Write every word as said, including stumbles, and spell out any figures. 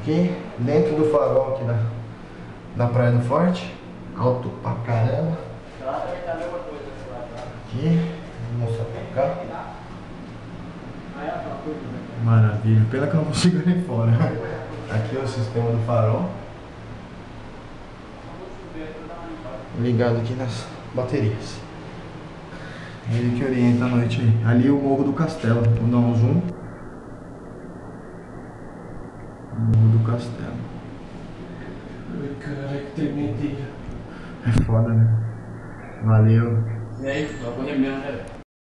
Aqui, dentro do farol aqui da, da Praia do Forte. Alto pra caramba. Aqui, vou mostrar pra cá. Maravilha, pena que eu não consigo ir fora. Aqui é o sistema do farol. Ligado aqui nas baterias. Ele que orienta a noite aí. Ali é o Morro do Castelo. Vou dar um zoom. Morro do Castelo. Ai, caralho, que terminei. É foda, né? Valeu. E aí, agora é mesmo, né?